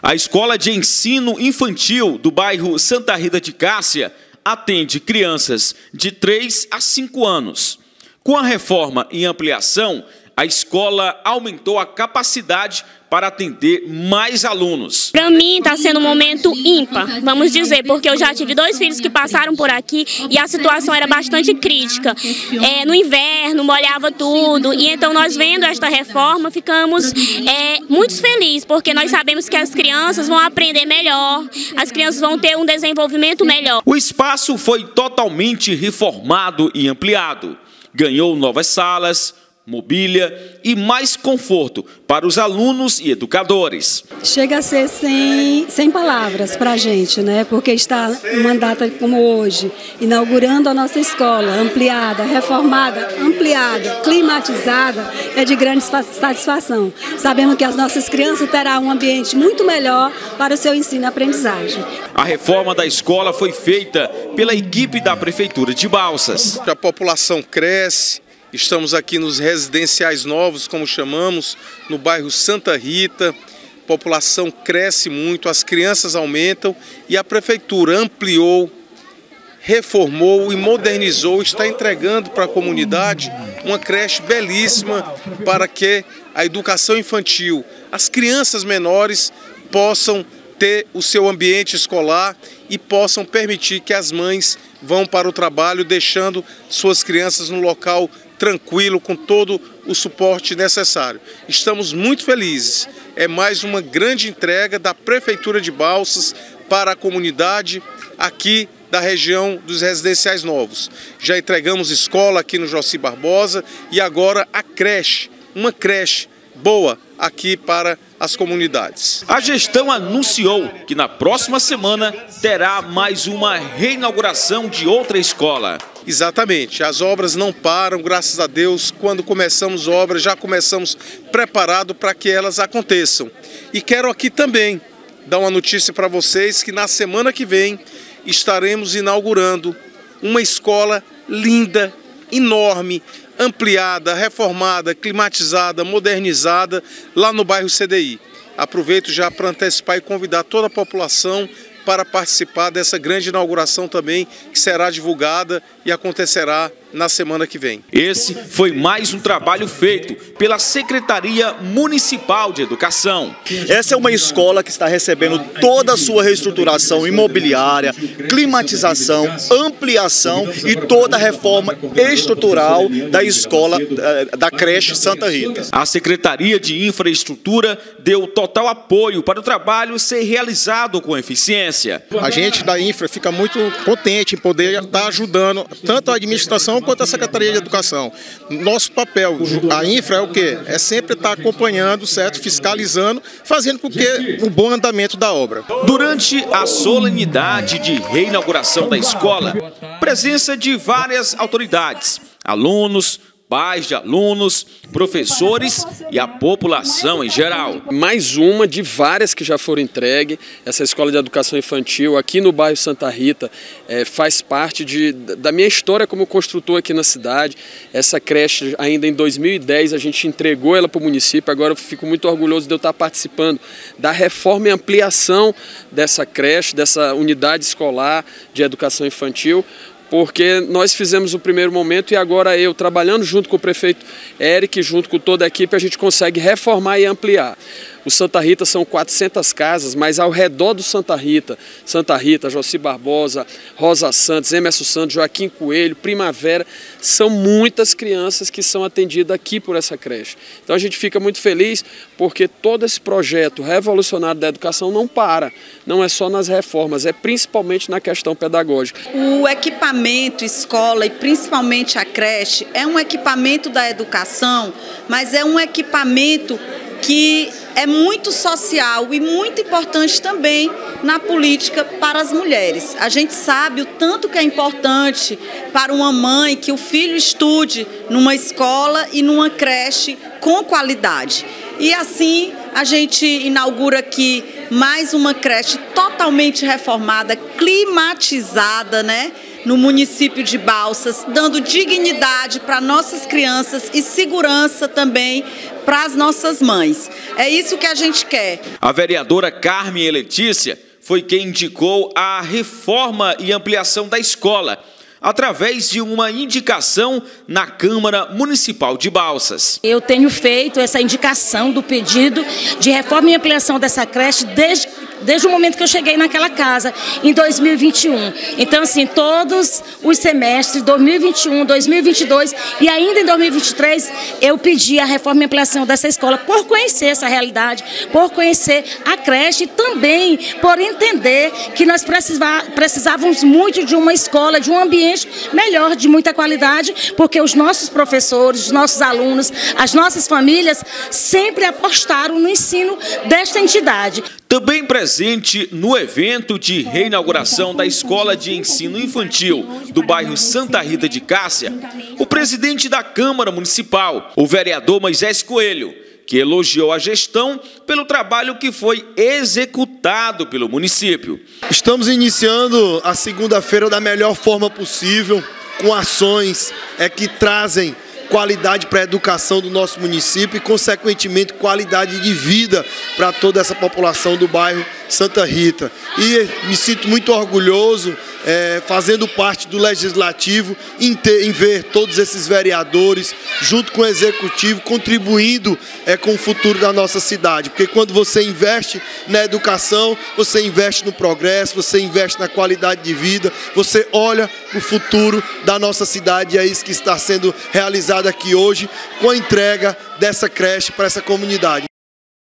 A Escola de Ensino Infantil do bairro Santa Rita de Cássia atende crianças de 3 a 5 anos. Com a reforma e ampliação, a escola aumentou a capacidade para atender mais alunos. Para mim está sendo um momento ímpar, vamos dizer, porque eu já tive 2 filhos que passaram por aqui e a situação era bastante crítica. No inverno molhava tudo e então nós vendo esta reforma ficamos muito felizes, porque nós sabemos que as crianças vão aprender melhor, as crianças vão ter um desenvolvimento melhor. O espaço foi totalmente reformado e ampliado. Ganhou novas salas, mobília e mais conforto para os alunos e educadores. Chega a ser sem palavras para a gente, né? Porque está uma data como hoje, inaugurando a nossa escola, ampliada, reformada, ampliada, climatizada, é de grande satisfação. Sabemos que as nossas crianças terão um ambiente muito melhor para o seu ensino e aprendizagem. A reforma da escola foi feita pela equipe da Prefeitura de Balsas. A população cresce. Estamos aqui nos residenciais novos, como chamamos, no bairro Santa Rita. A população cresce muito, as crianças aumentam e a prefeitura ampliou, reformou e modernizou, está entregando para a comunidade uma creche belíssima para que a educação infantil, as crianças menores possam ter o seu ambiente escolar e possam permitir que as mães vão para o trabalho, deixando suas crianças no local tranquilo, com todo o suporte necessário. Estamos muito felizes. É mais uma grande entrega da Prefeitura de Balsas para a comunidade aqui da região dos residenciais novos. Já entregamos escola aqui no Joci Barbosa e agora a creche, uma creche boa aqui para as comunidades. A gestão anunciou que na próxima semana terá mais uma reinauguração de outra escola. Exatamente, as obras não param, graças a Deus. Quando começamos obras, já começamos preparado para que elas aconteçam. E quero aqui também dar uma notícia para vocês que na semana que vem estaremos inaugurando uma escola linda, enorme, ampliada, reformada, climatizada, modernizada, lá no bairro CDI. Aproveito já para antecipar e convidar toda a população para participar dessa grande inauguração também, que será divulgada e acontecerá na semana que vem. Esse foi mais um trabalho feito pela Secretaria Municipal de Educação. Essa é uma escola que está recebendo toda a sua reestruturação imobiliária, climatização, ampliação e toda a reforma estrutural da escola, da creche Santa Rita. A Secretaria de Infraestrutura deu total apoio para o trabalho ser realizado com eficiência. A gente da Infra fica muito contente em poder estar ajudando tanto a administração quanto a Secretaria de Educação. Nosso papel, a Infra, é o quê? É sempre estar acompanhando, certo? Fiscalizando, fazendo com que o bom andamento da obra. Durante a solenidade de reinauguração da escola, presença de várias autoridades, alunos, pais de alunos, professores e a população em geral. Mais uma de várias que já foram entregues. Essa escola de educação infantil aqui no bairro Santa Rita faz parte da minha história como construtor aqui na cidade. Essa creche ainda em 2010 a gente entregou ela para o município. Agora eu fico muito orgulhoso de eu estar participando da reforma e ampliação dessa creche, dessa unidade escolar de educação infantil, porque nós fizemos o primeiro momento e agora eu, trabalhando junto com o prefeito Eric, junto com toda a equipe, a gente consegue reformar e ampliar. O Santa Rita são 400 casas, mas ao redor do Santa Rita, Joci Barbosa, Rosa Santos, Emerson Santos, Joaquim Coelho, Primavera, são muitas crianças que são atendidas aqui por essa creche. Então a gente fica muito feliz porque todo esse projeto revolucionário da educação não para, não é só nas reformas, é principalmente na questão pedagógica. O equipamento escola e principalmente a creche é um equipamento da educação, mas é um equipamento que é muito social e muito importante também na política para as mulheres. A gente sabe o tanto que é importante para uma mãe que o filho estude numa escola e numa creche com qualidade. E assim a gente inaugura aqui mais uma creche totalmente reformada, climatizada, né? No município de Balsas, dando dignidade para nossas crianças e segurança também para as nossas mães. É isso que a gente quer. A vereadora Carmen Letícia foi quem indicou a reforma e ampliação da escola, através de uma indicação na Câmara Municipal de Balsas. Eu tenho feito essa indicação do pedido de reforma e ampliação dessa creche desde o momento que eu cheguei naquela casa, em 2021. Então, assim, todos os semestres, 2021, 2022 e ainda em 2023, eu pedi a reforma e ampliação dessa escola por conhecer essa realidade, por conhecer a creche e também por entender que nós precisávamos muito de uma escola, de um ambiente melhor, de muita qualidade, porque os nossos professores, os nossos alunos, as nossas famílias sempre apostaram no ensino desta entidade. Também presente no evento de reinauguração da Escola de Ensino Infantil do bairro Santa Rita de Cássia, o presidente da Câmara Municipal, o vereador Moisés Coelho, que elogiou a gestão pelo trabalho que foi executado pelo município. Estamos iniciando a segunda-feira da melhor forma possível, com ações que trazem qualidade para a educação do nosso município e, consequentemente, qualidade de vida para toda essa população do bairro Santa Rita. E me sinto muito orgulhoso, fazendo parte do Legislativo, em ver todos esses vereadores, junto com o Executivo, contribuindo com o futuro da nossa cidade. Porque quando você investe na educação, você investe no progresso, você investe na qualidade de vida, você olha o futuro da nossa cidade, e é isso que está sendo realizado aqui hoje, com a entrega dessa creche para essa comunidade.